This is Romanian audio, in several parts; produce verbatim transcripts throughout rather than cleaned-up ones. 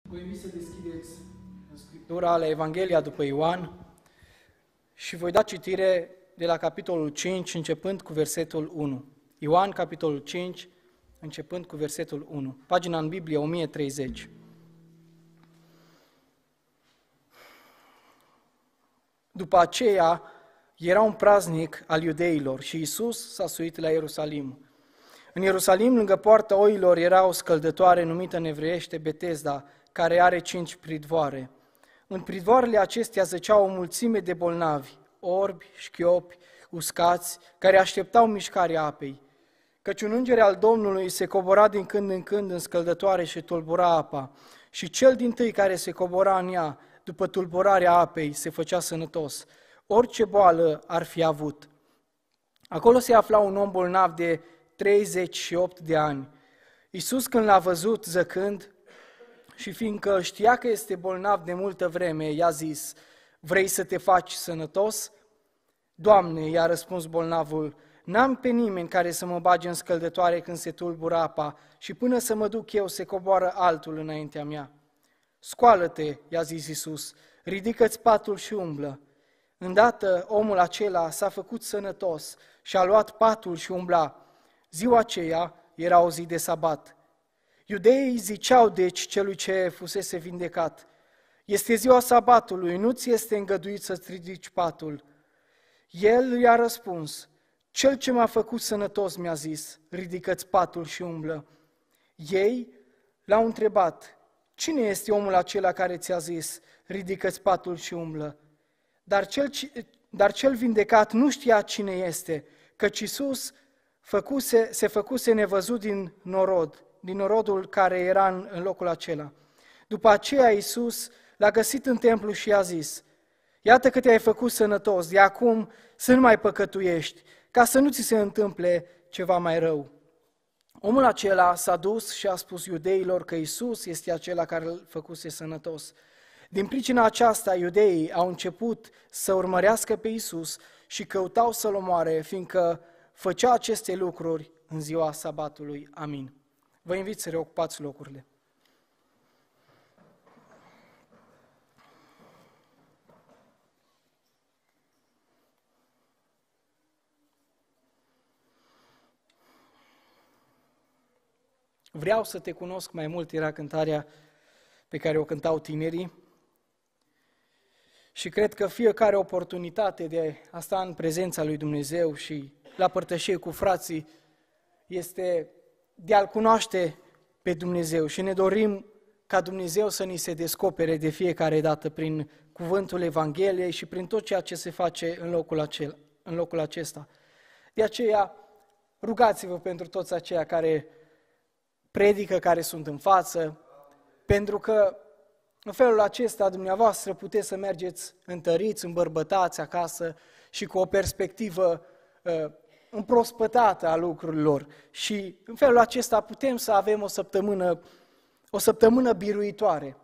Vă invit să deschideți în Scriptura la Evanghelia după Ioan și voi da citire de la capitolul cinci, începând cu versetul unu. Ioan, capitolul cinci, începând cu versetul unu. Pagina în Biblie o mie treizeci. După aceea era un praznic al iudeilor și Iisus s-a suit la Ierusalim. În Ierusalim, lângă poarta oilor, era o scăldătoare numită în evreiește Betesda, care are cinci pridvoare. În pridvoarele acestea zăceau o mulțime de bolnavi, orbi, șchiopi, uscați, care așteptau mișcarea apei. Căci un înger al Domnului se cobora din când în când în scăldătoare și tulbura apa, și cel dintâi care se cobora în ea, după tulburarea apei, se făcea sănătos, orice boală ar fi avut. Acolo se afla un om bolnav de treizeci și opt de ani. Iisus, când l-a văzut zăcând, și fiindcă știa că este bolnav de multă vreme, i-a zis: vrei să te faci sănătos? Doamne, i-a răspuns bolnavul, n-am pe nimeni care să mă bage în scăldătoare când se tulbură apa și până să mă duc eu se coboară altul înaintea mea. Scoală-te, i-a zis Iisus, ridică-ți patul și umblă. Îndată omul acela s-a făcut sănătos și a luat patul și umbla. Ziua aceea era o zi de sabat. Iudeii ziceau deci celui ce fusese vindecat: este ziua sabatului, nu ți este îngăduit să-ți ridici patul. El i-a răspuns: cel ce m-a făcut sănătos mi-a zis, ridică-ți patul și umblă. Ei l-au întrebat: cine este omul acela care ți-a zis, ridică-ți patul și umblă? Dar cel, dar cel vindecat nu știa cine este, căci Iisus făcuse, se făcuse nevăzut din norod, din norodul care era în, în locul acela. După aceea Iisus l-a găsit în templu și i-a zis: iată că te-ai făcut sănătos, de acum să nu mai păcătuiești, ca să nu ți se întâmple ceva mai rău. Omul acela s-a dus și a spus iudeilor că Iisus este acela care îl făcuse sănătos. Din pricina aceasta, iudeii au început să urmărească pe Iisus și căutau să-L omoare, fiindcă făcea aceste lucruri în ziua sabatului. Amin. Vă invit să reocupați locurile. Vreau să te cunosc mai mult, era cântarea pe care o cântau tinerii. Și cred că fiecare oportunitate de a sta în prezența lui Dumnezeu și la părtășie cu frații este de a-L cunoaște pe Dumnezeu și ne dorim ca Dumnezeu să ni se descopere de fiecare dată prin cuvântul Evangheliei și prin tot ceea ce se face în locul, acela, în locul acesta. De aceea, rugați-vă pentru toți aceia care predică, care sunt în față, pentru că în felul acesta dumneavoastră puteți să mergeți întăriți, îmbărbătați acasă și cu o perspectivă uh, împrospătată a lucrurilor. Și în felul acesta putem să avem o săptămână, o săptămână biruitoare.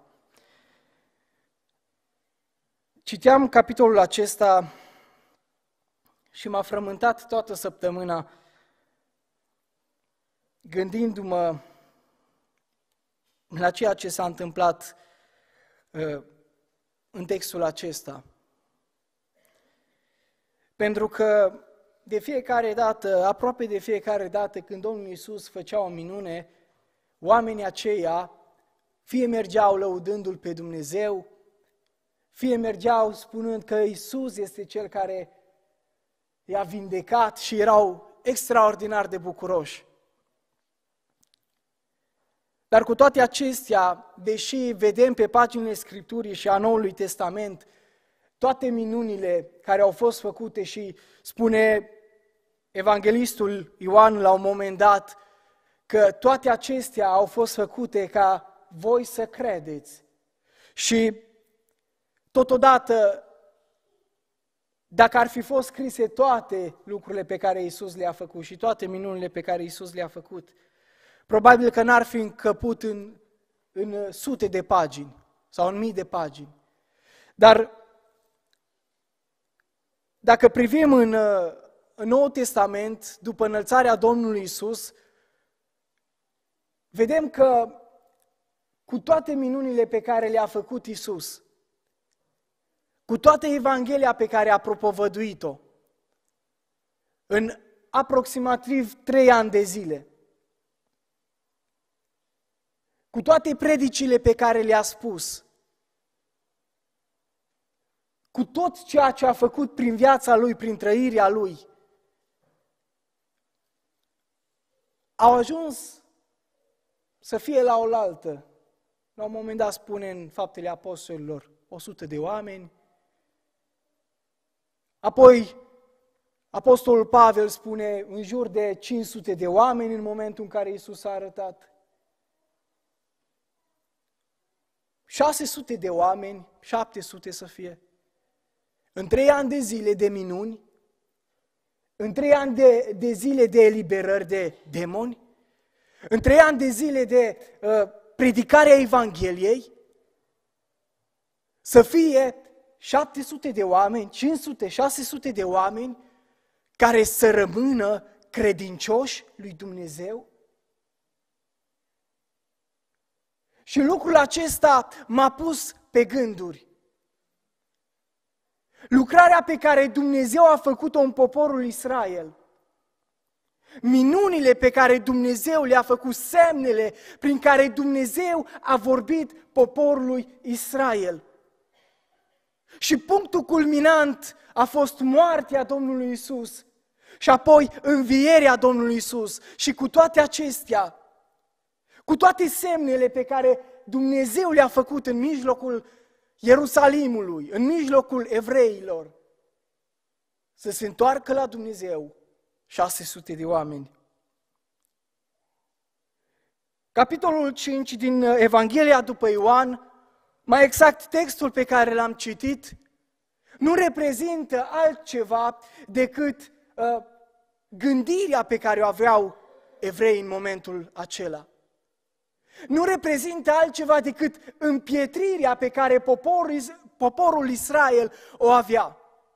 Citeam capitolul acesta și m-a frământat toată săptămâna gândindu-mă la ceea ce s-a întâmplat uh, în textul acesta. Pentru că de fiecare dată, aproape de fiecare dată când Domnul Iisus făcea o minune, oamenii aceia fie mergeau lăudându-L pe Dumnezeu, fie mergeau spunând că Iisus este Cel care i-a vindecat și erau extraordinar de bucuroși. Dar cu toate acestea, deși vedem pe paginile Scripturii și a Noului Testament toate minunile care au fost făcute și spune evanghelistul Ioan la un moment dat că toate acestea au fost făcute ca voi să credeți. Și totodată, dacă ar fi fost scrise toate lucrurile pe care Iisus le-a făcut și toate minunile pe care Iisus le-a făcut, probabil că n-ar fi încăput în, în sute de pagini sau în mii de pagini. Dar dacă privim în, în Noul Testament, după înălțarea Domnului Iisus, vedem că cu toate minunile pe care le-a făcut Iisus, cu toată Evanghelia pe care a propovăduit-o, în aproximativ trei ani de zile, cu toate predicile pe care le-a spus, cu tot ceea ce a făcut prin viața Lui, prin trăirea Lui, au ajuns să fie la oaltă. La un moment dat spune în Faptele Apostolilor o sută de oameni. Apoi Apostolul Pavel spune în jur de cinci sute de oameni în momentul în care Iisus s-a arătat. șase sute de oameni, șapte sute să fie. În trei ani de zile de minuni, în trei ani de, de zile de eliberări de demoni, în trei ani de zile de uh, predicarea Evangheliei, să fie șapte sute de oameni, cinci sute, șase sute de oameni care să rămână credincioși lui Dumnezeu. Și lucrul acesta m-a pus pe gânduri. Lucrarea pe care Dumnezeu a făcut-o în poporul Israel, minunile pe care Dumnezeu le-a făcut, semnele prin care Dumnezeu a vorbit poporului Israel. Și punctul culminant a fost moartea Domnului Iisus și apoi învierea Domnului Iisus. Și cu toate acestea, cu toate semnele pe care Dumnezeu le-a făcut în mijlocul Ierusalimului, în mijlocul evreilor, să se întoarcă la Dumnezeu șase sute de oameni. Capitolul cinci din Evanghelia după Ioan, mai exact textul pe care l-am citit, nu reprezintă altceva decât uh, gândirea pe care o aveau evreii în momentul acela. Nu reprezintă altceva decât împietrirea pe care poporul, poporul Israel o avea.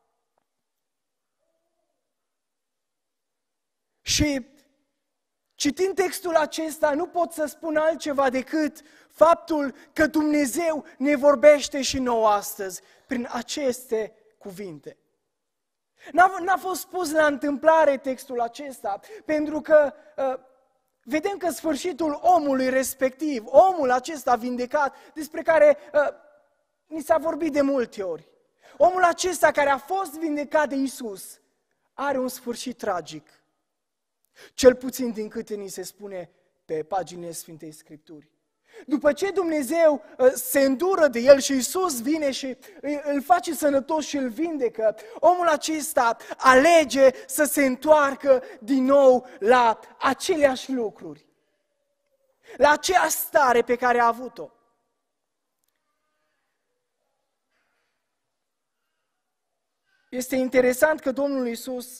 Și citind textul acesta, nu pot să spun altceva decât faptul că Dumnezeu ne vorbește și nouă astăzi prin aceste cuvinte. N-a, n-a fost spus la întâmplare textul acesta, pentru că uh, vedem că sfârșitul omului respectiv, omul acesta vindecat, despre care uh, ni s-a vorbit de multe ori, omul acesta care a fost vindecat de Iisus, are un sfârșit tragic. Cel puțin din câte ni se spune pe paginile Sfintei Scripturi. După ce Dumnezeu uh, se îndură de el și Iisus vine și îl face sănătos și îl vindecă, omul acesta alege să se întoarcă din nou la aceleași lucruri, la aceeași stare pe care a avut-o. Este interesant că Domnul Iisus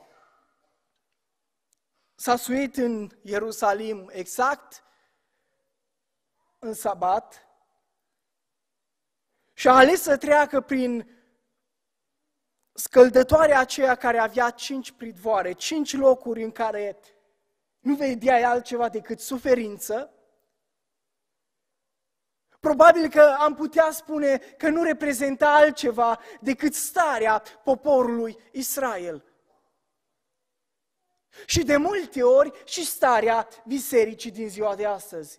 s-a suit în Ierusalim exact în sabat și a ales să treacă prin scăldătoarea aceea care avea cinci pridvoare, cinci locuri în care nu vedeai altceva decât suferință. Probabil că am putea spune că nu reprezenta altceva decât starea poporului Israel. Și de multe ori și starea bisericii din ziua de astăzi.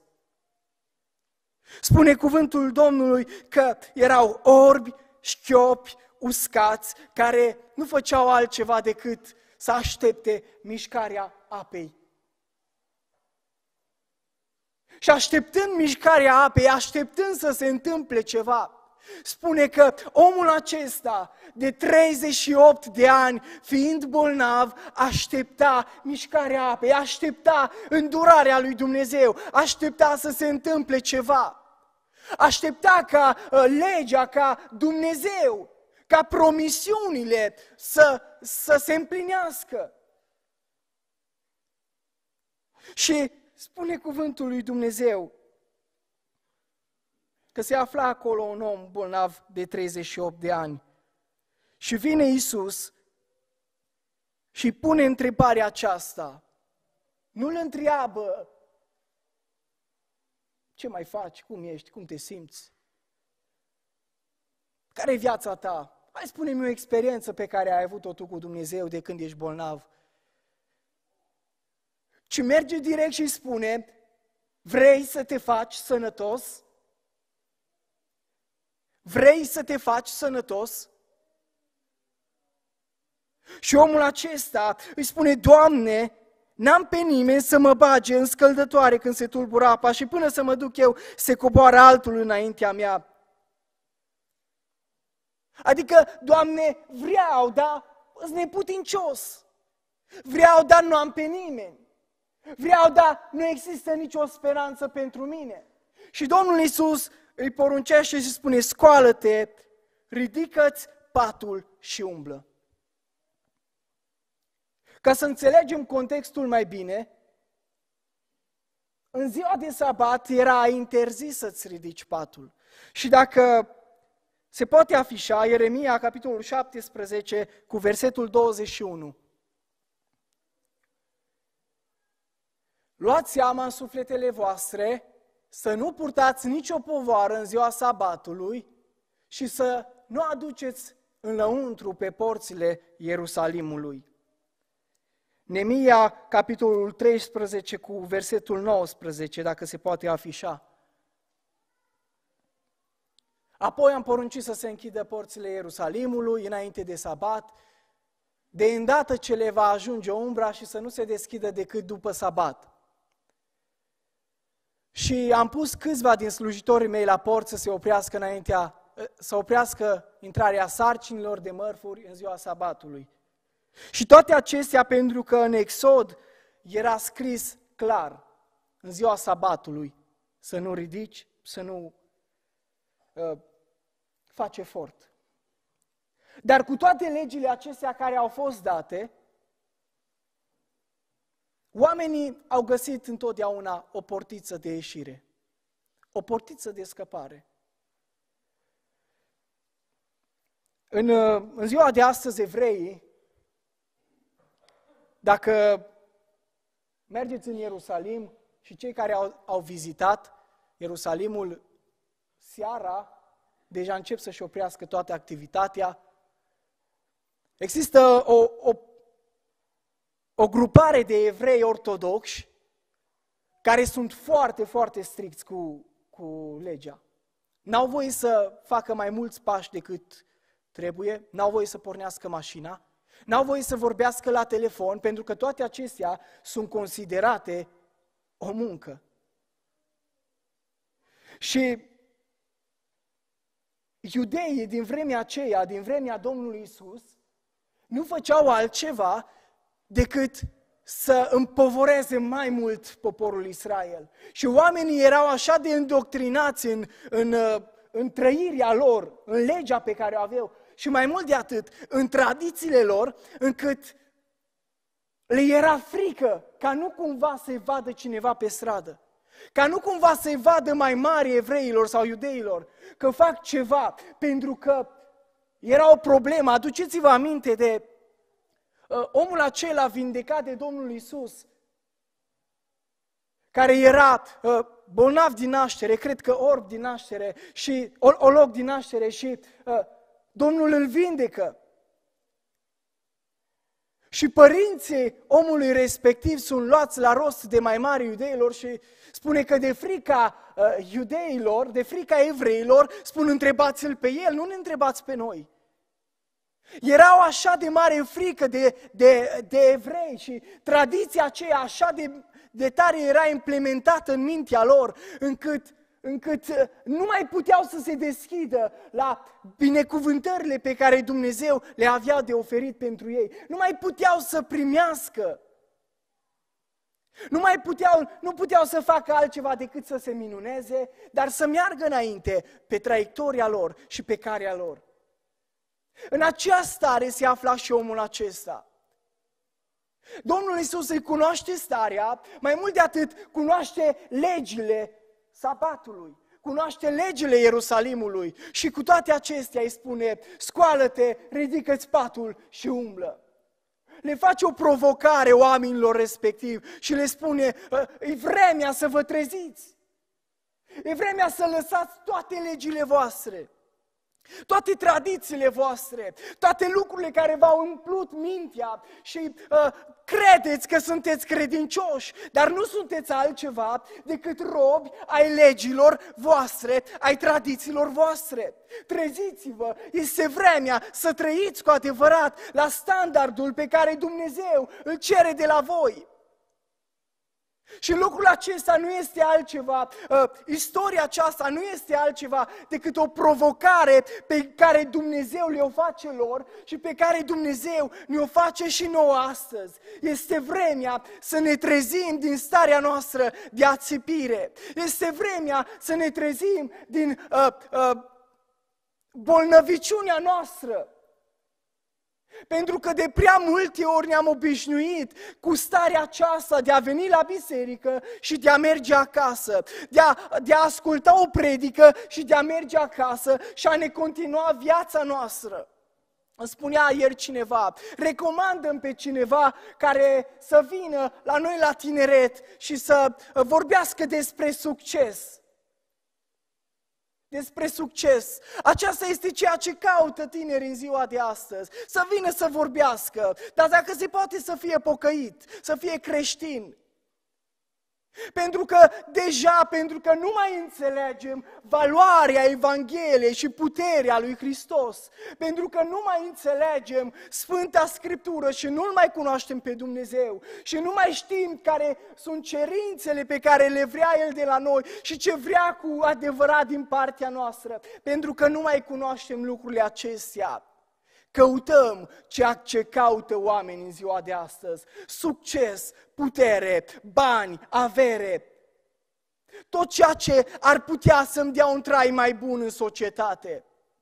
Spune cuvântul Domnului că erau orbi, șchiopi, uscați, care nu făceau altceva decât să aștepte mișcarea apei. Și așteptând mișcarea apei, așteptând să se întâmple ceva, spune că omul acesta, de treizeci și opt de ani, fiind bolnav, aștepta mișcarea apei, aștepta îndurarea lui Dumnezeu, aștepta să se întâmple ceva. Aștepta ca uh, legea, ca Dumnezeu, ca promisiunile să, să se împlinească. Și spune cuvântul lui Dumnezeu că se afla acolo un om bolnav de treizeci și opt de ani. Și vine Iisus și pune întrebarea aceasta. Nu-l întreabă Ce mai faci? Cum ești? Cum te simți? Care e viața ta? Hai spune-mi o experiență pe care ai avut-o tu cu Dumnezeu de când ești bolnav. Ci merge direct și spune, vrei să te faci sănătos? Vrei să te faci sănătos? Și omul acesta îi spune, Doamne, n-am pe nimeni să mă bage în scăldătoare când se tulbură apa și până să mă duc eu, se coboară altul înaintea mea. Adică, Doamne, vreau, dar îs neputincios. Vreau, dar nu am pe nimeni. Vreau, dar nu există nicio speranță pentru mine. Și Domnul Iisus îi poruncește și spune, scoală-te, ridică-ți patul și umblă. Ca să înțelegem contextul mai bine, în ziua de sabat era interzis să-ți ridici patul. Și dacă se poate afișa, Ieremia, capitolul șaptesprezece, cu versetul douăzeci și unu. Luați seama în sufletele voastre să nu purtați nicio povară în ziua sabatului și să nu aduceți înăuntru pe porțile Ierusalimului. Neemia, capitolul treisprezece, cu versetul nouăsprezece, dacă se poate afișa. Apoi am poruncit să se închidă porțile Ierusalimului înainte de sabat, de îndată ce le va ajunge umbra și să nu se deschidă decât după sabat. Și am pus câțiva din slujitorii mei la porți să se oprească înaintea, să oprească intrarea sarcinilor de mărfuri în ziua sabatului. Și toate acestea pentru că în Exod era scris clar, în ziua sabatului, să nu ridici, să nu uh, faci efort. Dar cu toate legile acestea care au fost date, oamenii au găsit întotdeauna o portiță de ieșire, o portiță de scăpare. În, în ziua de astăzi, evreii, dacă mergeți în Ierusalim și cei care au, au vizitat Ierusalimul seara, deja încep să-și oprească toată activitatea. Există o, o, o grupare de evrei ortodoxi care sunt foarte, foarte stricți cu, cu legea. N-au voie să facă mai mulți pași decât trebuie, n-au voie să pornească mașina, n-au voie să vorbească la telefon, pentru că toate acestea sunt considerate o muncă. Și iudeii din vremea aceea, din vremea Domnului Iisus, nu făceau altceva decât să împovoreze mai mult poporul Israel. Și oamenii erau așa de îndoctrinați în, în, în trăirea lor, în legea pe care o aveau, și mai mult de atât, în tradițiile lor, încât le era frică ca nu cumva să-i vadă cineva pe stradă, ca nu cumva să-i vadă mai mari evreilor sau iudeilor că fac ceva, pentru că era o problemă. Aduceți-vă aminte de uh, omul acela vindecat de Domnul Iisus, care era uh, bolnav din naștere, cred că orb din naștere și olog din naștere și uh, Domnul îl vindecă. Și părinții omului respectiv sunt luați la rost de mai mari iudeilor și spune că de frica uh, iudeilor, de frica evreilor, spun întrebați-l pe el, nu ne întrebați pe noi. Erau așa de mare frică de, de, de evrei și tradiția aceea așa de, de tare era implementată în mintea lor, încât încât nu mai puteau să se deschidă la binecuvântările pe care Dumnezeu le avea de oferit pentru ei. Nu mai puteau să primească. Nu mai puteau, nu puteau să facă altceva decât să se minuneze, dar să meargă înainte pe traiectoria lor și pe calea lor. În acea stare se afla și omul acesta. Domnul Iisus îi cunoaște starea, mai mult de atât cunoaște legile sabatului, cunoaște legile Ierusalimului și cu toate acestea îi spune, scoală-te, ridică-ți patul și umblă. Le face o provocare oamenilor respectiv și le spune, e vremea să vă treziți. E vremea să lăsați toate legile voastre, toate tradițiile voastre, toate lucrurile care v-au umplut mintea și uh, credeți că sunteți credincioși, dar nu sunteți altceva decât robi ai legilor voastre, ai tradițiilor voastre. Treziți-vă, este vremea să trăiți cu adevărat la standardul pe care Dumnezeu îl cere de la voi. Și lucrul acesta nu este altceva, uh, istoria aceasta nu este altceva decât o provocare pe care Dumnezeu le-o face lor și pe care Dumnezeu ne-o face și nouă astăzi. Este vremea să ne trezim din starea noastră de ațipire. Este vremea să ne trezim din uh, uh, bolnăviciunea noastră. Pentru că de prea multe ori ne-am obișnuit cu starea aceasta de a veni la biserică și de a merge acasă, de a, de a asculta o predică și de a merge acasă și a ne continua viața noastră. Îmi spunea ieri cineva, recomandăm pe cineva care să vină la noi la tineret și să vorbească despre succes. Despre succes. Aceasta este ceea ce caută tinerii în ziua de astăzi. Să vină să vorbească, dar dacă se poate să fie pocăit, să fie creștin. Pentru că deja, pentru că nu mai înțelegem valoarea Evangheliei și puterea lui Hristos, pentru că nu mai înțelegem Sfânta Scriptură și nu-L mai cunoaștem pe Dumnezeu și nu mai știm care sunt cerințele pe care le vrea El de la noi și ce vrea cu adevărat din partea noastră, pentru că nu mai cunoaștem lucrurile acestea. Căutăm ceea ce caută oamenii în ziua de astăzi, succes, putere, bani, avere, tot ceea ce ar putea să-mi dea un trai mai bun în societate.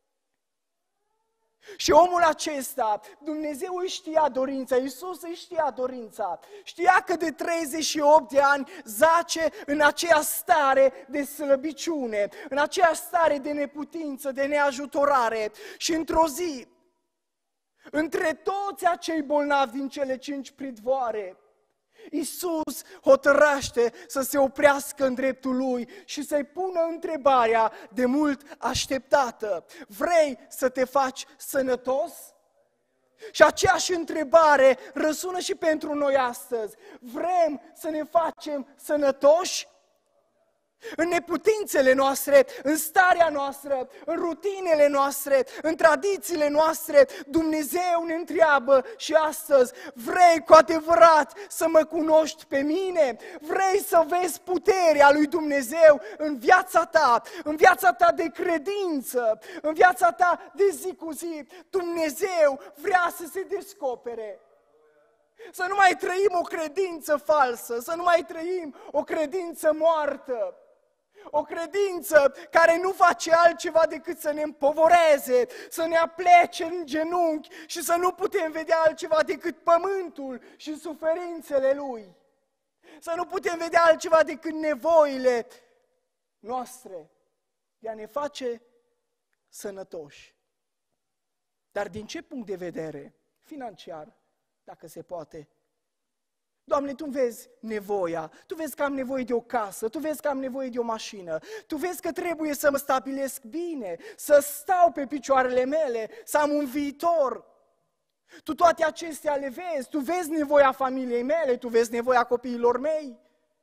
Și omul acesta, Dumnezeu îi știa dorința, Iisus îi știa dorința, știa că de treizeci și opt de ani zace în aceea stare de slăbiciune, în aceea stare de neputință, de neajutorare și într-o zi, între toți acei bolnavi din cele cinci pridvoare, Iisus hotărăște să se oprească în dreptul lui și să-i pună întrebarea de mult așteptată. Vrei să te faci sănătos? Și aceeași întrebare răsună și pentru noi astăzi. Vrem să ne facem sănătoși? În neputințele noastre, în starea noastră, în rutinele noastre, în tradițiile noastre, Dumnezeu ne întreabă și astăzi, vrei cu adevărat să mă cunoști pe mine? Vrei să vezi puterea lui Dumnezeu în viața ta, în viața ta de credință, în viața ta de zi cu zi? Dumnezeu vrea să se descopere. Să nu mai trăim o credință falsă, să nu mai trăim o credință moartă. O credință care nu face altceva decât să ne împovoreze, să ne aplece în genunchi și să nu putem vedea altceva decât pământul și suferințele lui. Să nu putem vedea altceva decât nevoile noastre de a ne face sănătoși. Dar din ce punct de vedere? Financiar, dacă se poate. Doamne, Tu vezi nevoia, Tu vezi că am nevoie de o casă, Tu vezi că am nevoie de o mașină, Tu vezi că trebuie să mă stabilesc bine, să stau pe picioarele mele, să am un viitor. Tu toate acestea le vezi, Tu vezi nevoia familiei mele, Tu vezi nevoia copiilor mei.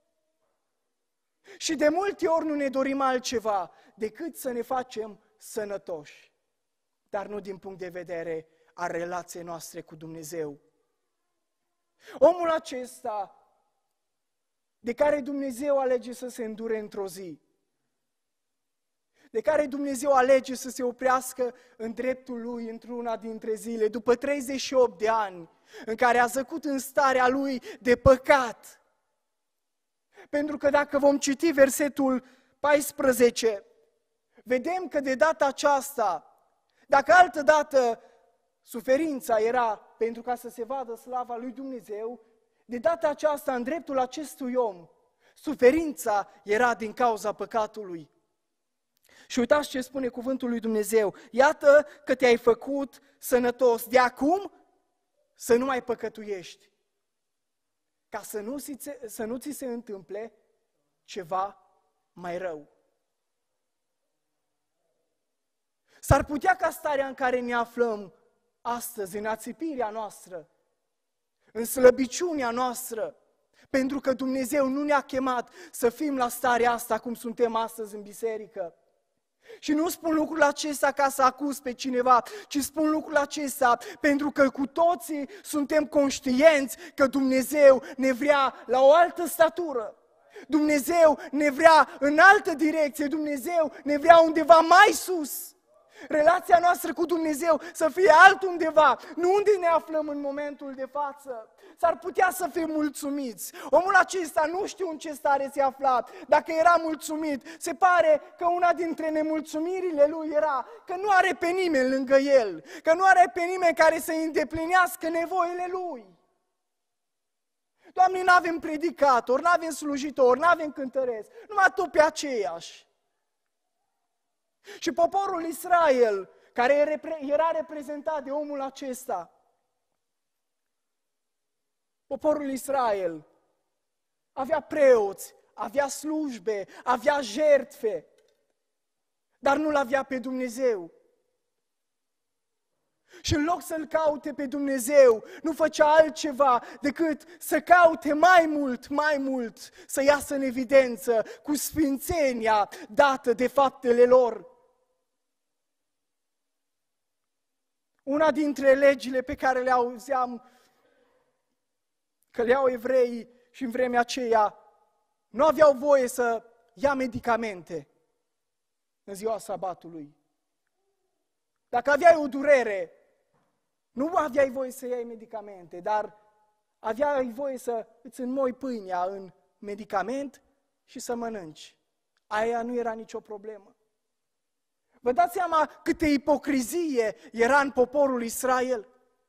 Și de multe ori nu ne dorim altceva decât să ne facem sănătoși, dar nu din punct de vedere a relației noastre cu Dumnezeu. Omul acesta, de care Dumnezeu alege să se îndure într-o zi, de care Dumnezeu alege să se oprească în dreptul lui într-una dintre zile, după treizeci și opt de ani, în care a zăcut în starea lui de păcat. Pentru că dacă vom citi versetul paisprezece, vedem că de data aceasta, dacă altă dată suferința era pentru ca să se vadă slava lui Dumnezeu, de data aceasta, în dreptul acestui om, suferința era din cauza păcatului. Și uitați ce spune cuvântul lui Dumnezeu. Iată că te-ai făcut sănătos. De acum să nu mai păcătuiești, ca să nu, să nu ți se întâmple ceva mai rău. S-ar putea ca starea în care ne aflăm astăzi, în ațipirea noastră, în slăbiciunea noastră, pentru că Dumnezeu nu ne-a chemat să fim la starea asta cum suntem astăzi în biserică. Și nu spun lucrul acesta ca să acuz pe cineva, ci spun lucrul acesta pentru că cu toții suntem conștienți că Dumnezeu ne vrea la o altă statură. Dumnezeu ne vrea în altă direcție, Dumnezeu ne vrea undeva mai sus. Relația noastră cu Dumnezeu să fie altundeva, nu unde ne aflăm în momentul de față. S-ar putea să fim mulțumiți. Omul acesta nu știu în ce stare se afla. Dacă era mulțumit, se pare că una dintre nemulțumirile lui era că nu are pe nimeni lângă el, că nu are pe nimeni care să îndeplinească nevoile lui. Doamne, n-avem predicator, n-avem slujitor, n-avem cântăreți, numai Tu pe aceiași. Și poporul Israel, care era reprezentat de omul acesta, poporul Israel avea preoți, avea slujbe, avea jertfe, dar nu-L avea pe Dumnezeu. Și în loc să-L caute pe Dumnezeu, nu făcea altceva decât să caute mai mult, mai mult, să iasă în evidență cu sfințenia dată de faptele lor. Una dintre legile pe care le auzeam că le au evreii și în vremea aceea, nu aveau voie să ia medicamente în ziua sabatului. Dacă aveai o durere, nu aveai voie să iei medicamente, dar aveai voie să îți înmoi pâinea în medicament și să mănânci. Aia nu era nicio problemă. Vă dați seama câtă ipocrizie era în poporul Israel?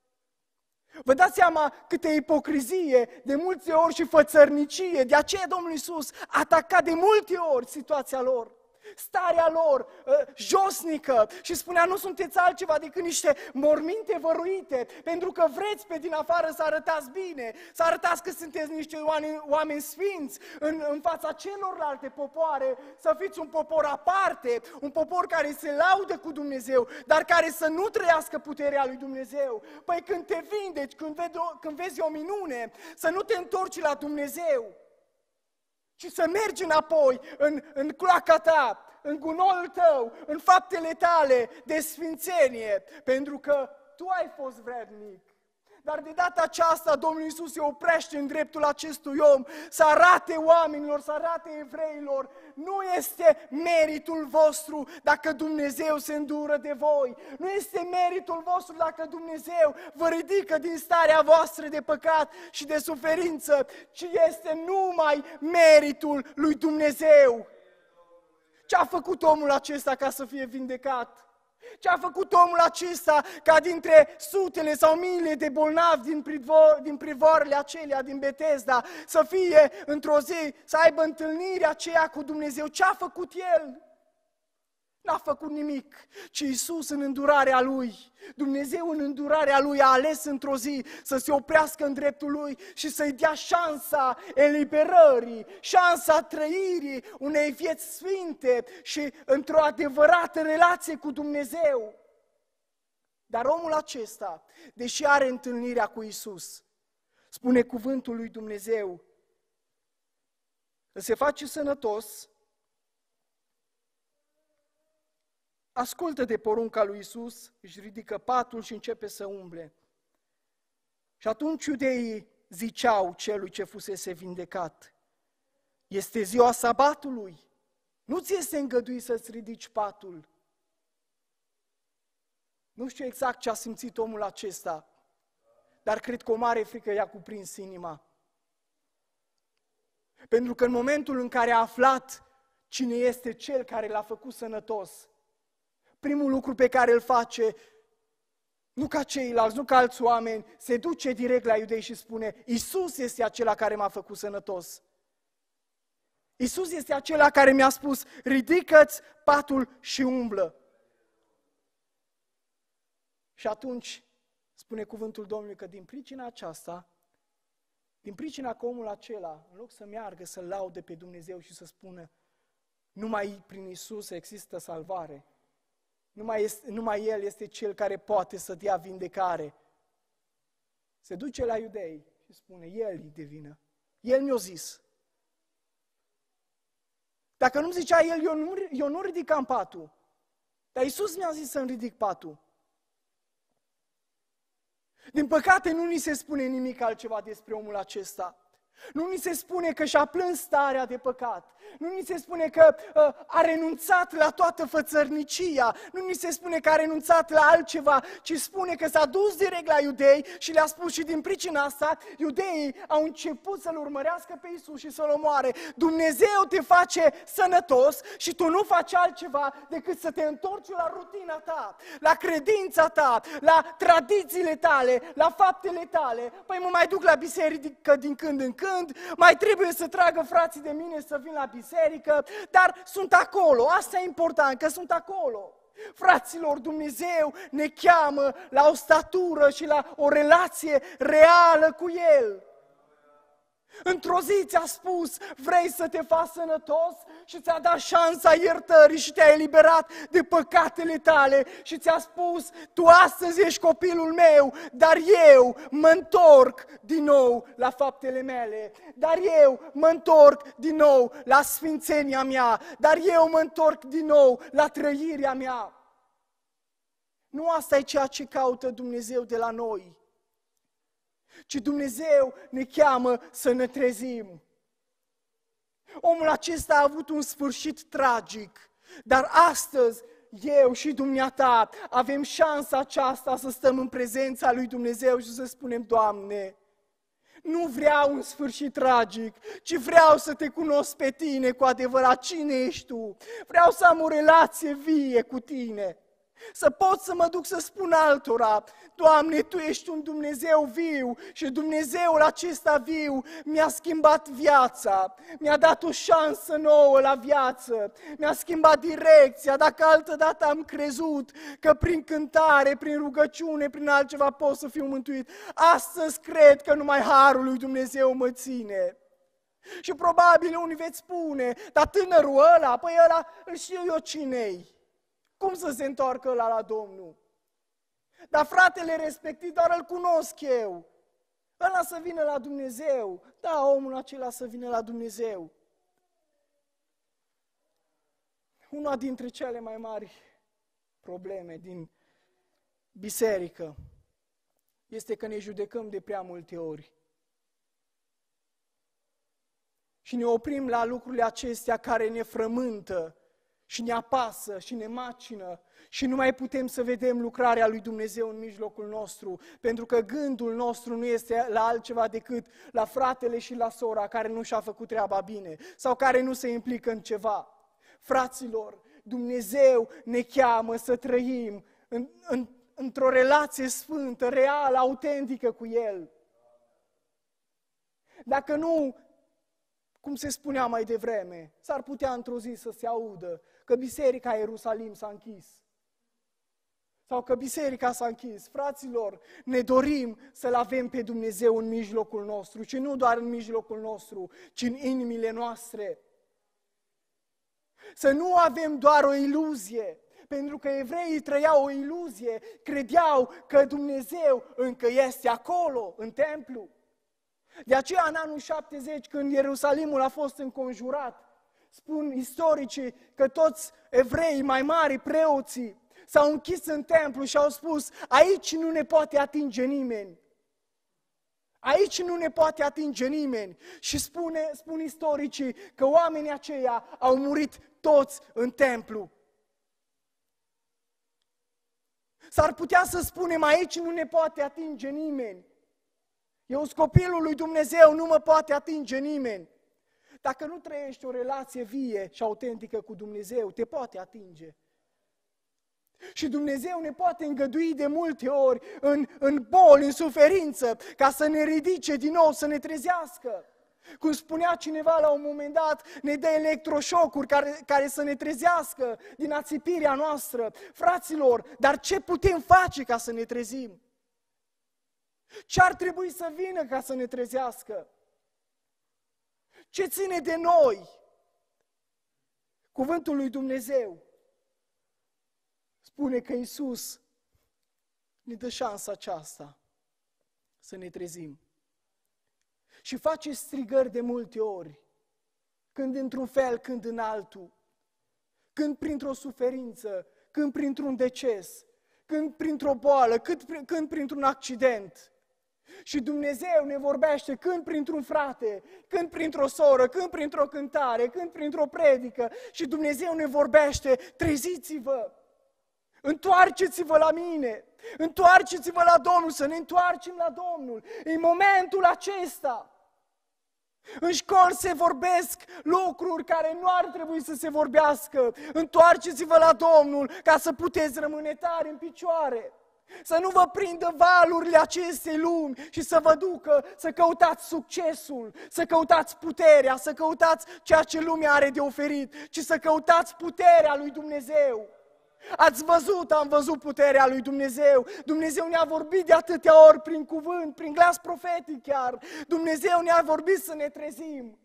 Vă dați seama câtă ipocrizie, de multe ori și fățărnicie, de aceea Domnul Iisus ataca de multe ori situația lor, starea lor josnică și spunea, nu sunteți altceva decât niște morminte văruite, pentru că vreți pe din afară să arătați bine, să arătați că sunteți niște oameni, oameni sfinți în, în fața celorlalte popoare, să fiți un popor aparte, un popor care se laudă cu Dumnezeu, dar care să nu trăiască puterea lui Dumnezeu. Păi când te vindeci, când vezi o, când vezi o minune, să nu te întorci la Dumnezeu, ci să mergi înapoi în, în cloaca ta, în gunoiul tău, în faptele tale de sfințenie, pentru că tu ai fost vrednic. Dar de data aceasta Domnul Iisus se oprește în dreptul acestui om să arate oamenilor, să arate evreilor, nu este meritul vostru dacă Dumnezeu se îndură de voi, nu este meritul vostru dacă Dumnezeu vă ridică din starea voastră de păcat și de suferință, ci este numai meritul lui Dumnezeu. Ce a făcut omul acesta ca să fie vindecat? Ce a făcut omul acesta ca dintre sutele sau miile de bolnavi din, privor, din privoarele acelea din Betesda să fie într-o zi, să aibă întâlnirea aceea cu Dumnezeu? Ce a făcut el? N-a făcut nimic, ci Iisus în îndurarea Lui, Dumnezeu în îndurarea Lui a ales într-o zi să se oprească în dreptul Lui și să-i dea șansa eliberării, șansa trăirii unei vieți sfinte și într-o adevărată relație cu Dumnezeu. Dar omul acesta, deși are întâlnirea cu Iisus, spune cuvântul lui Dumnezeu, se face sănătos, ascultă de porunca lui Iisus, își ridică patul și începe să umble. Și atunci iudeii ziceau celui ce fusese vindecat, este ziua sabatului, nu ți este îngăduit să-ți ridici patul. Nu știu exact ce a simțit omul acesta, dar cred că o mare frică i-a cuprins inima. Pentru că în momentul în care a aflat cine este cel care l-a făcut sănătos, primul lucru pe care îl face, nu ca ceilalți, nu ca alți oameni, se duce direct la iudei și spune, Iisus este acela care m-a făcut sănătos. Iisus este acela care mi-a spus, ridică-ți patul și umblă. Și atunci spune cuvântul Domnului că din pricina aceasta, din pricina că omul acela, în loc să meargă să laude pe Dumnezeu și să spună, numai prin Iisus există salvare, Numai, este, numai El este Cel care poate să dea vindecare. Se duce la iudei și spune, El e de vină. El mi-a zis. Dacă nu-mi zicea El, eu nu, eu nu ridicam patul. Dar Iisus mi-a zis să-mi ridic patul. Din păcate nu ni se spune nimic altceva despre omul acesta. Nu ni se spune că și-a plâns starea de păcat. Nu ni se spune că uh, a renunțat la toată fățărnicia. Nu ni se spune că a renunțat la altceva, ci spune că s-a dus direct la iudei și le-a spus și din pricina asta, iudeii au început să-L urmărească pe Iisus și să-L omoare. Dumnezeu te face sănătos și tu nu faci altceva decât să te întorci la rutina ta, la credința ta, la tradițiile tale, la faptele tale. Păi mă mai duc la biserică din când în când, mai trebuie să tragă frații de mine să vin la biserică, dar sunt acolo, asta e important, că sunt acolo. Fraților, Dumnezeu ne cheamă la o statură și la o relație reală cu El. Într-o zi ți-a spus, vrei să te faci sănătos și ți-a dat șansa iertării și te-a eliberat de păcatele tale și ți-a spus, tu astăzi ești copilul meu, dar eu mă întorc din nou la faptele mele, dar eu mă întorc din nou la sfințenia mea, dar eu mă întorc din nou la trăirea mea. Nu asta e ceea ce caută Dumnezeu de la noi, ci Dumnezeu ne cheamă să ne trezim. Omul acesta a avut un sfârșit tragic, dar astăzi eu și dumneata avem șansa aceasta să stăm în prezența lui Dumnezeu și să spunem, Doamne, nu vreau un sfârșit tragic, ci vreau să te cunosc pe tine cu adevărat. Cine ești tu? Vreau să am o relație vie cu tine. Să pot să mă duc să spun altora, Doamne, Tu ești un Dumnezeu viu și Dumnezeul acesta viu mi-a schimbat viața, mi-a dat o șansă nouă la viață, mi-a schimbat direcția. Dacă altădată am crezut că prin cântare, prin rugăciune, prin altceva pot să fiu mântuit, astăzi cred că numai harul lui Dumnezeu mă ține. Și probabil unii veți spune, dar tânărul ăla, păi ăla îl știu eu cine-i. Cum să se întoarcă ăla la Domnul? Dar fratele respectiv doar îl cunosc eu. Ăla să vină la Dumnezeu. Da, omul acela să vină la Dumnezeu. Una dintre cele mai mari probleme din biserică este că ne judecăm de prea multe ori. Și ne oprim la lucrurile acestea care ne frământă și ne apasă și ne macină și nu mai putem să vedem lucrarea lui Dumnezeu în mijlocul nostru, pentru că gândul nostru nu este la altceva decât la fratele și la sora care nu și-a făcut treaba bine sau care nu se implică în ceva. Fraților, Dumnezeu ne cheamă să trăim în, în, într-o relație sfântă, reală, autentică cu El. Dacă nu, cum se spunea mai devreme, s-ar putea într-o zi să se audă că biserica Ierusalim s-a închis. Sau că biserica s-a închis. Fraților, ne dorim să-L avem pe Dumnezeu în mijlocul nostru, și nu doar în mijlocul nostru, ci în inimile noastre. Să nu avem doar o iluzie, pentru că evreii trăiau o iluzie, credeau că Dumnezeu încă este acolo, în templu. De aceea, în anul șaptezeci, când Ierusalimul a fost înconjurat, spun istoricii că toți evreii mai mari, preoții, s-au închis în templu și au spus, aici nu ne poate atinge nimeni. Aici nu ne poate atinge nimeni. Și spune, spun istoricii că oamenii aceia au murit toți în templu. S-ar putea să spunem, aici nu ne poate atinge nimeni. Eu sunt copilul lui Dumnezeu, nu mă poate atinge nimeni. Dacă nu trăiești o relație vie și autentică cu Dumnezeu, te poate atinge. Și Dumnezeu ne poate îngădui de multe ori în, în boli, în suferință, ca să ne ridice din nou, să ne trezească. Cum spunea cineva la un moment dat, ne dă electroșocuri care, care să ne trezească din ațipirea noastră. Fraților, dar ce putem face ca să ne trezim? Ce ar trebui să vină ca să ne trezească? Ce ține de noi? Cuvântul lui Dumnezeu spune că Iisus ne dă șansa aceasta să ne trezim. Și face strigări de multe ori, când într-un fel, când în altul, când printr-o suferință, când printr-un deces, când printr-o boală, când, când printr-un accident. Și Dumnezeu ne vorbește când printr-un frate, când printr-o soră, când printr-o cântare, când printr-o predică. Și Dumnezeu ne vorbește, treziți-vă, întoarceți-vă la mine, întoarceți-vă la Domnul, să ne întoarcem la Domnul. În momentul acesta, în școli se vorbesc lucruri care nu ar trebui să se vorbească. Întoarceți-vă la Domnul ca să puteți rămâne tari în picioare. Să nu vă prindă valurile acestei lumi și să vă ducă să căutați succesul, să căutați puterea, să căutați ceea ce lumea are de oferit, ci să căutați puterea lui Dumnezeu. Ați văzut, am văzut puterea lui Dumnezeu. Dumnezeu ne-a vorbit de atâtea ori prin cuvânt, prin glas profetic chiar. Dumnezeu ne-a vorbit să ne trezim.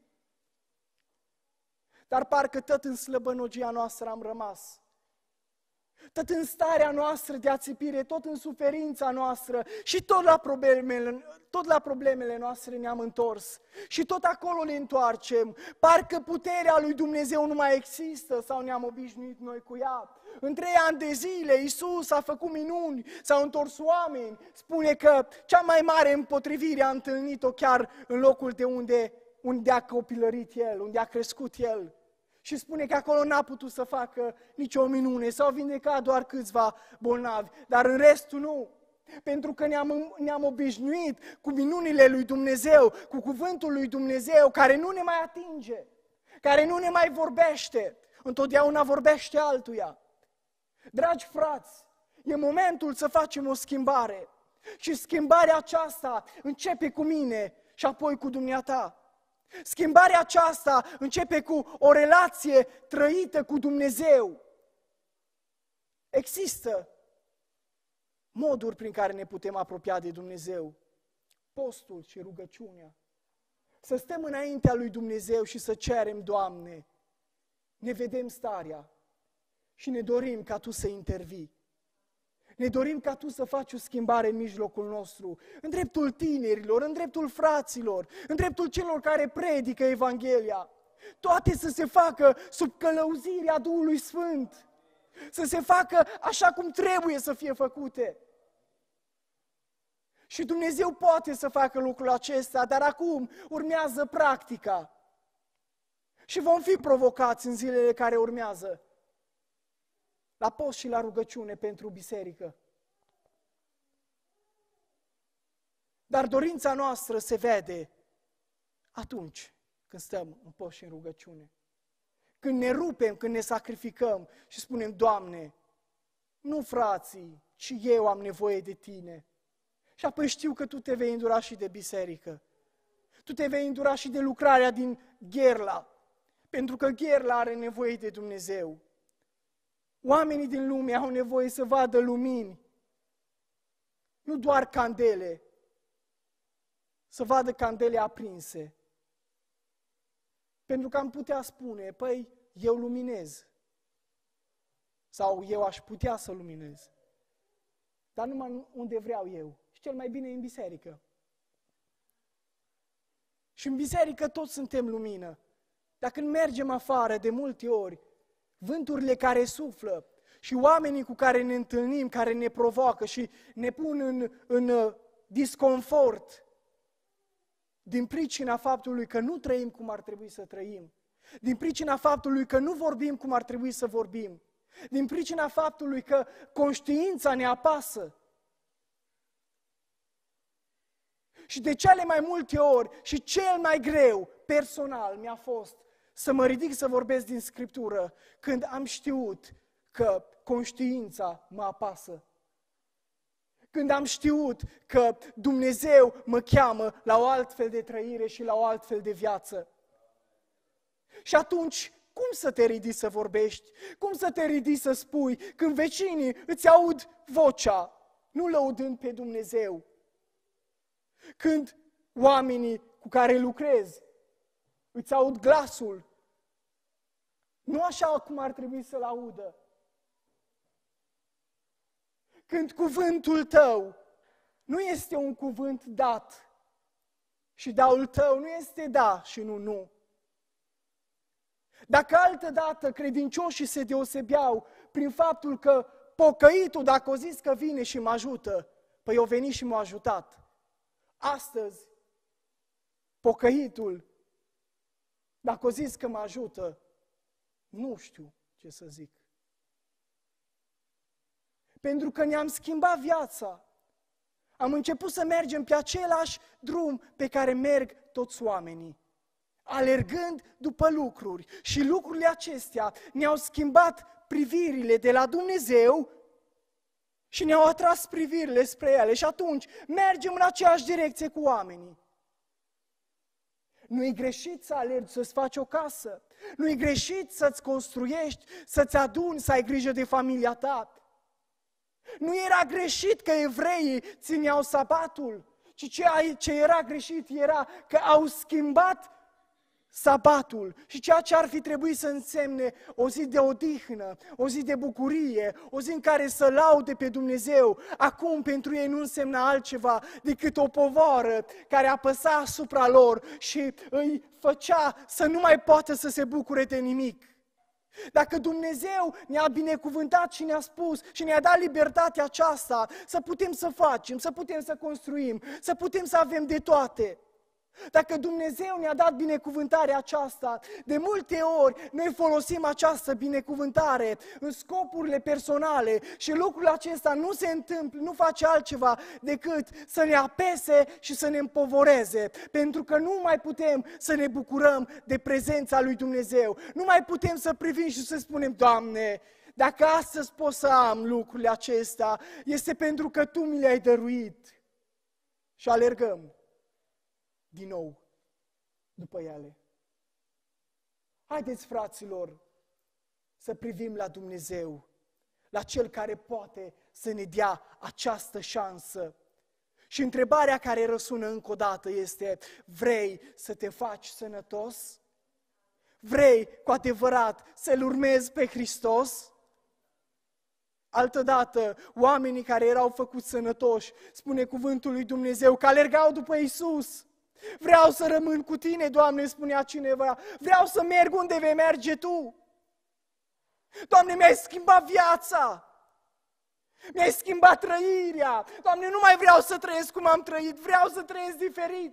Dar parcă tot în slăbănogia noastră am rămas. Tot în starea noastră de ațipire, tot în suferința noastră și tot la problemele, tot la problemele noastre ne-am întors. Și tot acolo ne întoarcem. Parcă puterea lui Dumnezeu nu mai există sau ne-am obișnuit noi cu ea. În trei ani de zile Iisus a făcut minuni, s-au întors oameni. Spune că cea mai mare împotrivire a întâlnit-o chiar în locul de unde, unde a copilărit El, unde a crescut El. Și spune că acolo n-a putut să facă nicio minune, s-au vindecat doar câțiva bolnavi, dar în restul nu. Pentru că ne-am, ne-am obișnuit cu minunile lui Dumnezeu, cu cuvântul lui Dumnezeu, care nu ne mai atinge, care nu ne mai vorbește, întotdeauna vorbește altuia. Dragi frați, e momentul să facem o schimbare. Și schimbarea aceasta începe cu mine și apoi cu dumneata. Schimbarea aceasta începe cu o relație trăită cu Dumnezeu. Există moduri prin care ne putem apropia de Dumnezeu. Postul și rugăciunea. Să stăm înaintea lui Dumnezeu și să cerem, Doamne, ne vedem starea și ne dorim ca Tu să intervii. Ne dorim ca Tu să faci o schimbare în mijlocul nostru, în dreptul tinerilor, în dreptul fraților, în dreptul celor care predică Evanghelia. Toate să se facă sub călăuzirea Duhului Sfânt, să se facă așa cum trebuie să fie făcute. Și Dumnezeu poate să facă lucrul acesta, dar acum urmează practica. Și vom fi provocați în zilele care urmează la post și la rugăciune pentru biserică. Dar dorința noastră se vede atunci când stăm în post și în rugăciune. Când ne rupem, când ne sacrificăm și spunem, Doamne, nu frații, ci eu am nevoie de Tine. Și apoi știu că Tu te vei îndura și de biserică. Tu te vei îndura și de lucrarea din Gherla, pentru că Gherla are nevoie de Dumnezeu. Oamenii din lume au nevoie să vadă lumini, nu doar candele, să vadă candele aprinse. Pentru că am putea spune, păi, eu luminez. Sau eu aș putea să luminez. Dar numai unde vreau eu. Și cel mai bine e în biserică. Și în biserică toți suntem lumină. Dar când mergem afară, de multe ori, vânturile care suflă și oamenii cu care ne întâlnim, care ne provoacă și ne pun în, în disconfort din pricina faptului că nu trăim cum ar trebui să trăim, din pricina faptului că nu vorbim cum ar trebui să vorbim, din pricina faptului că conștiința ne apasă. Și de cele mai multe ori și cel mai greu personal mi-a fost să mă ridic să vorbesc din Scriptură când am știut că conștiința mă apasă. Când am știut că Dumnezeu mă cheamă la o altfel de trăire și la o altfel de viață. Și atunci, cum să te ridici să vorbești? Cum să te ridici să spui când vecinii îți aud vocea, nu lăudând pe Dumnezeu? Când oamenii cu care lucrezi îți aud glasul, nu așa cum ar trebui să-l audă. când cuvântul tău nu este un cuvânt dat și daul tău nu este da și nu nu. Dacă altădată credincioșii se deosebeau prin faptul că pocăitul, dacă o zis că vine și mă ajută, păi o venit și m-a ajutat. Astăzi, pocăitul, dacă o zis că mă ajută, nu știu ce să zic. Pentru că ne-am schimbat viața. Am început să mergem pe același drum pe care merg toți oamenii, alergând după lucruri. Și lucrurile acestea ne-au schimbat privirile de la Dumnezeu și ne-au atras privirile spre ele. Și atunci mergem în aceeași direcție cu oamenii. Nu-i greșit să alergi, să-ți faci o casă. Nu-i greșit să-ți construiești, să-ți aduni, să ai grijă de familia ta. Nu era greșit că evreii țineau sabatul, ci ce era greșit era că au schimbat sabatul și ceea ce ar fi trebuit să însemne o zi de odihnă, o zi de bucurie, o zi în care să laude pe Dumnezeu, acum pentru ei nu însemna altceva decât o povară care apăsa asupra lor și îi făcea să nu mai poată să se bucure de nimic. Dacă Dumnezeu ne-a binecuvântat și ne-a spus și ne-a dat libertatea aceasta să putem să facem, să putem să construim, să putem să avem de toate. Dacă Dumnezeu ne-a dat binecuvântarea aceasta, de multe ori noi folosim această binecuvântare în scopurile personale și lucrul acesta nu se întâmplă, nu face altceva decât să ne apese și să ne împovoreze, pentru că nu mai putem să ne bucurăm de prezența lui Dumnezeu, nu mai putem să privim și să spunem, Doamne, dacă astăzi pot să am lucrurile acestea, este pentru că Tu mi le-ai dăruit și alergăm din nou după ele. Haideți, fraților, să privim la Dumnezeu, la Cel care poate să ne dea această șansă. Și întrebarea care răsună încă o dată este, vrei să te faci sănătos? Vrei cu adevărat să-L urmezi pe Hristos? Altădată, oamenii care erau făcuți sănătoși, spune cuvântul lui Dumnezeu, că alergau după Iisus. Vreau să rămân cu tine, Doamne, spunea cineva, vreau să merg unde vei merge Tu. Doamne, mi-ai schimbat viața, mi-ai schimbat trăirea. Doamne, nu mai vreau să trăiesc cum am trăit, vreau să trăiesc diferit.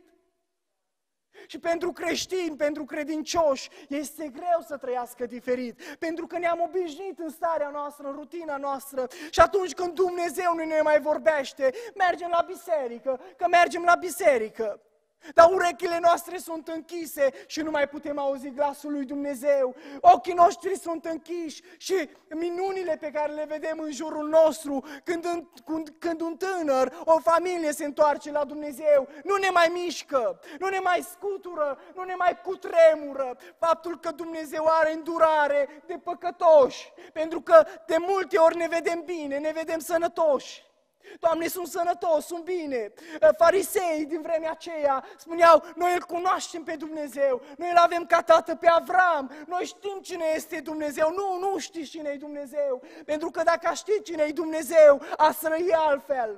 Și pentru creștini, pentru credincioși, este greu să trăiască diferit, pentru că ne-am obișnuit în starea noastră, în rutina noastră și atunci când Dumnezeu nu ne mai vorbește, mergem la biserică, că mergem la biserică. Dar urechile noastre sunt închise și nu mai putem auzi glasul lui Dumnezeu. Ochii noștri sunt închiși și minunile pe care le vedem în jurul nostru, când, când, când un tânăr, o familie se întoarce la Dumnezeu, nu ne mai mișcă, nu ne mai scutură, nu ne mai cutremură faptul că Dumnezeu are îndurare de păcătoși, pentru că de multe ori ne vedem bine, ne vedem sănătoși. Doamne, sunt sănătos, sunt bine. Farisei din vremea aceea spuneau, noi îl cunoaștem pe Dumnezeu, noi îl avem ca tată pe Avram, noi știm cine este Dumnezeu. Nu, nu știți cine e Dumnezeu, pentru că dacă știți cine e Dumnezeu, ați trăi altfel.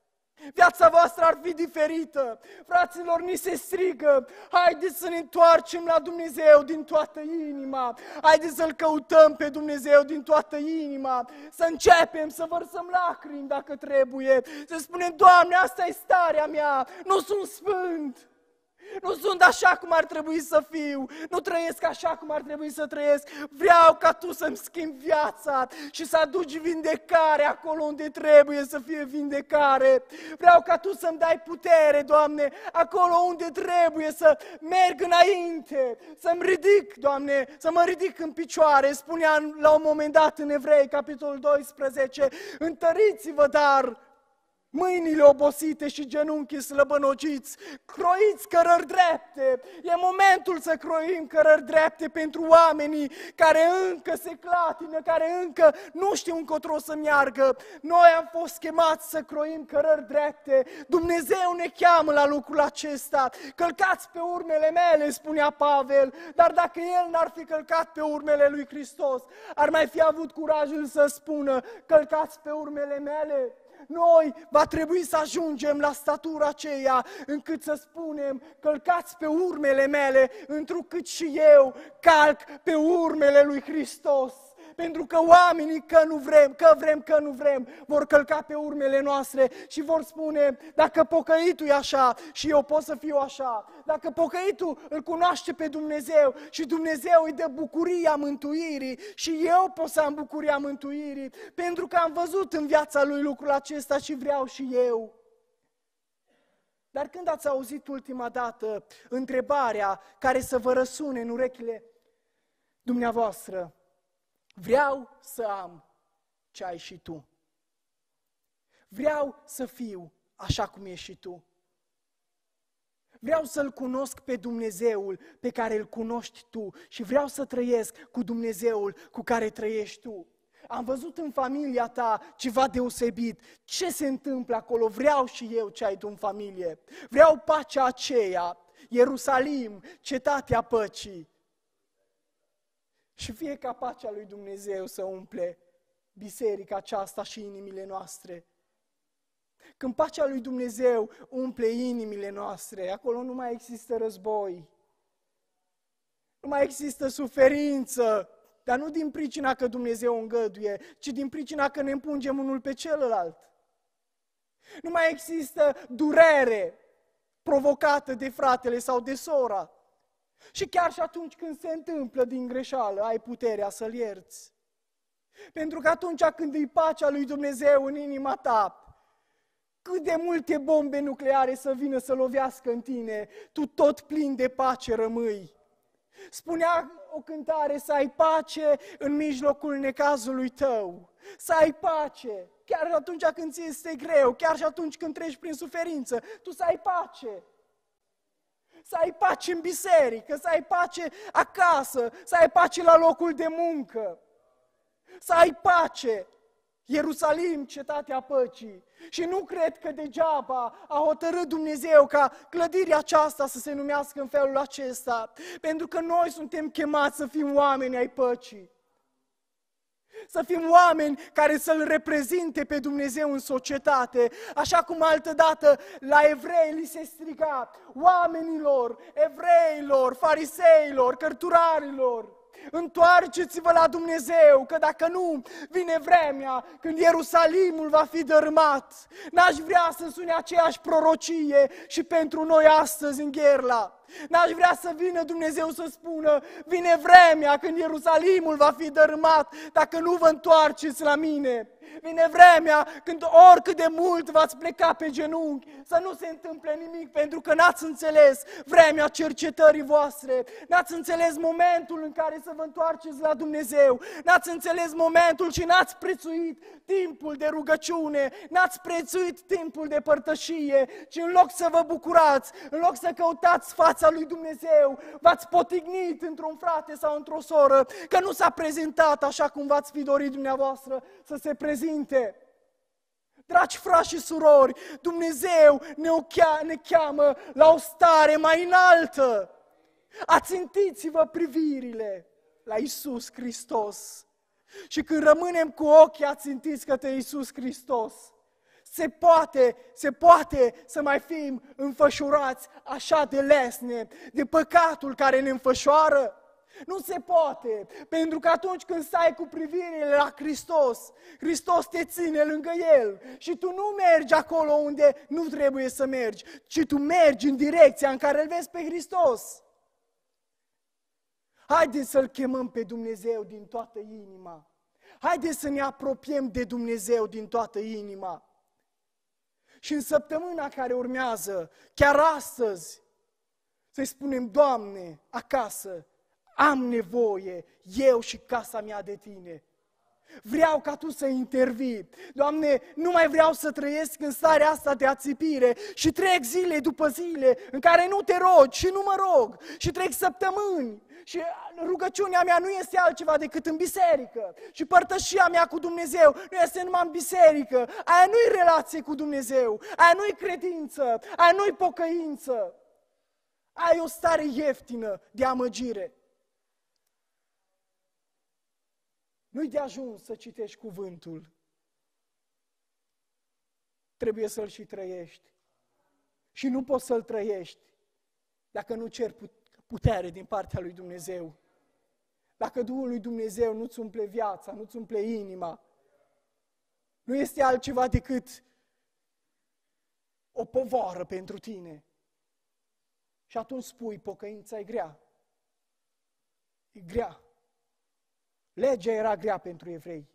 Viața voastră ar fi diferită. Fraților, ni se strigă, haideți să ne întoarcem la Dumnezeu din toată inima, haideți să-L căutăm pe Dumnezeu din toată inima, să începem să vărsăm lacrimi dacă trebuie, să spunem, Doamne, asta e starea mea, nu sunt sfânt. Nu sunt așa cum ar trebui să fiu, nu trăiesc așa cum ar trebui să trăiesc. Vreau ca Tu să-mi schimbi viața și să aduci vindecare acolo unde trebuie să fie vindecare. Vreau ca Tu să-mi dai putere, Doamne, acolo unde trebuie să merg înainte, să-mi ridic, Doamne, să mă ridic în picioare. Spunea la un moment dat în Evrei, capitolul doisprezece, întăriți-vă, dar mâinile obosite și genunchii slăbănogiți, croiți cărări drepte. E momentul să croim cărări drepte pentru oamenii care încă se clatină, care încă nu știu încotro să meargă. Noi am fost chemați să croim cărări drepte. Dumnezeu ne cheamă la lucrul acesta. Călcați pe urmele mele, spunea Pavel, dar dacă el n-ar fi călcat pe urmele lui Hristos, ar mai fi avut curajul să spună, călcați pe urmele mele? noi va trebui să ajungem la statura aceea încât să spunem, călcați pe urmele mele, întrucât și eu calc pe urmele lui Hristos. Pentru că oamenii, că nu vrem, că vrem, că nu vrem, vor călca pe urmele noastre și vor spune, dacă pocăitul e așa și eu pot să fiu așa, dacă pocăitul îl cunoaște pe Dumnezeu și Dumnezeu îi dă bucuria mântuirii și eu pot să am bucuria mântuirii, pentru că am văzut în viața lui lucrul acesta și vreau și eu. Dar când ați auzit ultima dată întrebarea care să vă răsune în urechile dumneavoastră, vreau să am ce ai și tu. Vreau să fiu așa cum ești și tu. Vreau să-L cunosc pe Dumnezeul pe care îl cunoști tu și vreau să trăiesc cu Dumnezeul cu care trăiești tu. Am văzut în familia ta ceva deosebit. Ce se întâmplă acolo? Vreau și eu ce ai tu în familie. Vreau pacea aceea, Ierusalim, cetatea păcii. Și fie ca pacea lui Dumnezeu să umple biserica aceasta și inimile noastre. Când pacea lui Dumnezeu umple inimile noastre, acolo nu mai există război, nu mai există suferință, dar nu din pricina că Dumnezeu o îngăduie, ci din pricina că ne împungem unul pe celălalt. Nu mai există durere provocată de fratele sau de sora. Și chiar și atunci când se întâmplă din greșeală, ai puterea să-l ierți. Pentru că atunci când îi pacea lui Dumnezeu în inima ta, cât de multe bombe nucleare să vină să lovească în tine, tu tot plin de pace rămâi. Spunea o cântare, să ai pace în mijlocul necazului tău, să ai pace, chiar atunci când ți este greu, chiar și atunci când treci prin suferință, tu să ai pace. Să ai pace în biserică, să ai pace acasă, să ai pace la locul de muncă, să ai pace. Ierusalim, cetatea păcii. Și nu cred că degeaba a hotărât Dumnezeu ca clădirea aceasta să se numească în felul acesta, pentru că noi suntem chemați să fim oameni ai păcii. Să fim oameni care să-L reprezinte pe Dumnezeu în societate, așa cum altădată la evrei li se striga, oamenilor, evreilor, fariseilor, cărturarilor, întoarceți-vă la Dumnezeu, că dacă nu, vine vremea când Ierusalimul va fi dărâmat. N-aș vrea să sune aceeași prorocie și pentru noi astăzi în Gherla. N-aș vrea să vină Dumnezeu să spună, vine vremea când Ierusalimul va fi dărâmat, dacă nu vă întoarceți la mine. Vine vremea când oricât de mult v-ați pleca pe genunchi, să nu se întâmple nimic, pentru că n-ați înțeles vremea cercetării voastre, n-ați înțeles momentul în care să vă întoarceți la Dumnezeu, n-ați înțeles momentul și n-ați prețuit timpul de rugăciune, n-ați prețuit timpul de părtășie, ci în loc să vă bucurați, în loc să căutați fața lui Dumnezeu, v-ați potignit într-un frate sau într-o soră, că nu s-a prezentat așa cum v-ați fi dorit dumneavoastră să se prezinte. Dragi frați și surori, Dumnezeu ne, ochea, ne cheamă la o stare mai înaltă. Ațintiți-vă privirile la Iisus Hristos. Și când rămânem cu ochii ațintiți către Iisus Hristos, se poate, se poate să mai fim înfășurați așa de lesne de păcatul care ne înfășoară? Nu se poate, pentru că atunci când stai cu privirile la Hristos, Hristos te ține lângă El și tu nu mergi acolo unde nu trebuie să mergi, ci tu mergi în direcția în care îl vezi pe Hristos. Haideți să-L chemăm pe Dumnezeu din toată inima. Haideți să ne apropiem de Dumnezeu din toată inima. Și în săptămâna care urmează, chiar astăzi, să-i spunem, Doamne, acasă, am nevoie, eu și casa mea, de Tine. Vreau ca Tu să intervii. Doamne, nu mai vreau să trăiesc în starea asta de ațipire și trec zile după zile în care nu Te rogi și nu mă rog și trec săptămâni și rugăciunea mea nu este altceva decât în biserică și părtășia mea cu Dumnezeu nu este numai în biserică. Aia nu-i relație cu Dumnezeu, aia nu-i credință, aia nu-i pocăință. Aia e o stare ieftină de amăgire. Nu-i de ajuns să citești cuvântul. trebuie să-l și trăiești. Și nu poți să-l trăiești dacă nu ceri putere din partea lui Dumnezeu. Dacă Duhul lui Dumnezeu nu-ți umple viața, nu-ți umple inima, nu este altceva decât o povară pentru tine. Și atunci spui, pocăința e grea. E grea. Legea era grea pentru evrei.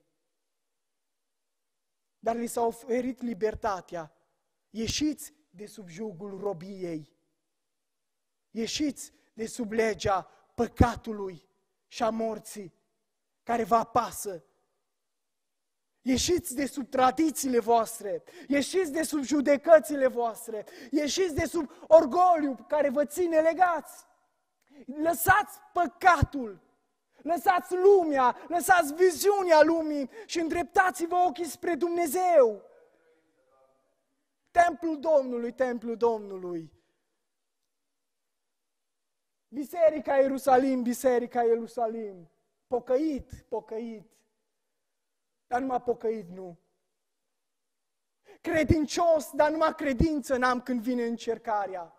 Dar li s-a oferit libertatea. Ieșiți de sub jugul robiei. Ieșiți de sub legea păcatului și a morții care vă apasă. Ieșiți de sub tradițiile voastre, ieșiți de sub judecățile voastre, ieșiți de sub orgoliu care vă ține legați. Lăsați păcatul, lăsați lumea, lăsați viziunea lumii și îndreptați-vă ochii spre Dumnezeu. Templul Domnului, templul Domnului. Biserica Ierusalim, Biserica Ierusalim. Pocăit, pocăit. Dar numai pocăit nu. Credincios, dar numai credință n-am când vine încercarea.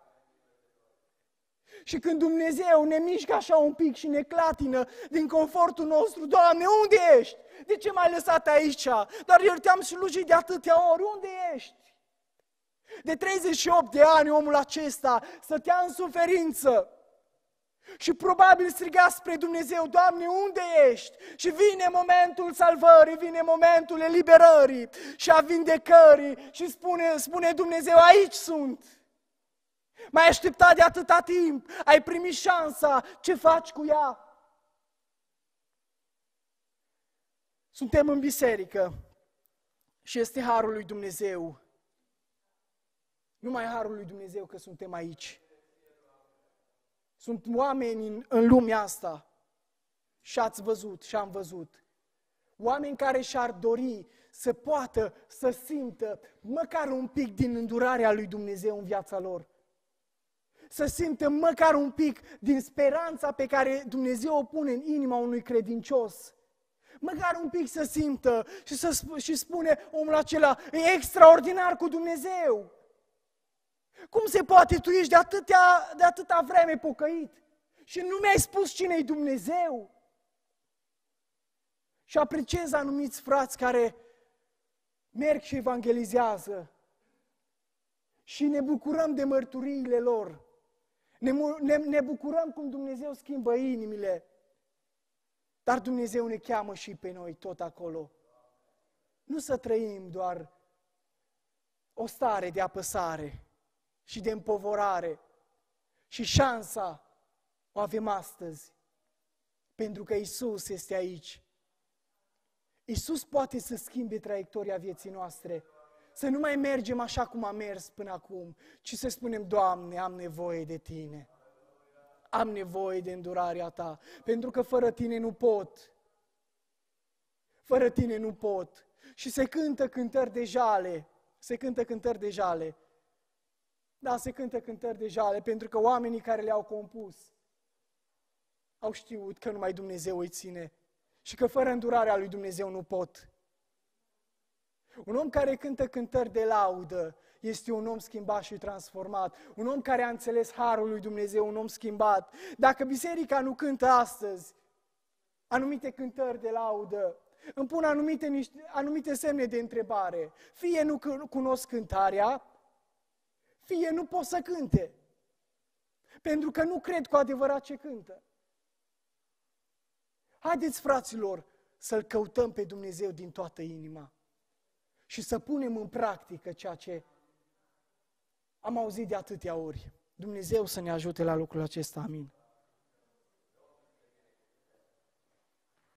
Și când Dumnezeu ne mișcă așa un pic și ne clatină din confortul nostru, Doamne, unde ești? De ce m-ai lăsat aici? Dar eu te-am slujit de atâtea ori, unde ești? De treizeci și opt de ani omul acesta stătea în suferință. Și probabil striga spre Dumnezeu, Doamne, unde ești? Și vine momentul salvării, vine momentul eliberării și a vindecării și spune, spune Dumnezeu, aici sunt. M-ai așteptat de atâta timp, ai primit șansa, ce faci cu ea? Suntem în biserică și este harul lui Dumnezeu. Numai harul lui Dumnezeu că suntem aici. Sunt oameni în, în lumea asta și ați văzut și am văzut. Oameni care și-ar dori să poată să simtă măcar un pic din îndurarea lui Dumnezeu în viața lor. Să simtă măcar un pic din speranța pe care Dumnezeu o pune în inima unui credincios. Măcar un pic să simtă și să și spune omul acela, e extraordinar cu Dumnezeu. Cum se poate? Tu ești de atâtea, de atâta vreme pocăit și nu mi-ai spus cine-i Dumnezeu? Și apreciez anumiți frați care merg și evangelizează și ne bucurăm de mărturiile lor. Ne, ne, ne bucurăm cum Dumnezeu schimbă inimile, dar Dumnezeu ne cheamă și pe noi tot acolo. Nu să trăim doar o stare de apăsare și de împovorare și șansa o avem astăzi, pentru că Isus este aici. Isus poate să schimbe traiectoria vieții noastre, să nu mai mergem așa cum am mers până acum, ci să spunem, Doamne, am nevoie de Tine. Am nevoie de îndurarea Ta, pentru că fără Tine nu pot. Fără Tine nu pot. Și se cântă cântări de jale, se cântă cântări de jale. Da, se cântă cântări de jale, pentru că oamenii care le-au compus au știut că numai Dumnezeu îi ține și că fără îndurarea lui Dumnezeu nu pot. Un om care cântă cântări de laudă este un om schimbat și transformat. Un om care a înțeles harul lui Dumnezeu, un om schimbat. Dacă biserica nu cântă astăzi anumite cântări de laudă, îmi pun anumite, niște, anumite semne de întrebare. Fie nu cunosc cântarea, fie nu pot să cânte. Pentru că nu cred cu adevărat ce cântă. Haideți, fraților, să-L căutăm pe Dumnezeu din toată inima și să punem în practică ceea ce am auzit de atâtea ori. Dumnezeu să ne ajute la lucrul acesta, amin.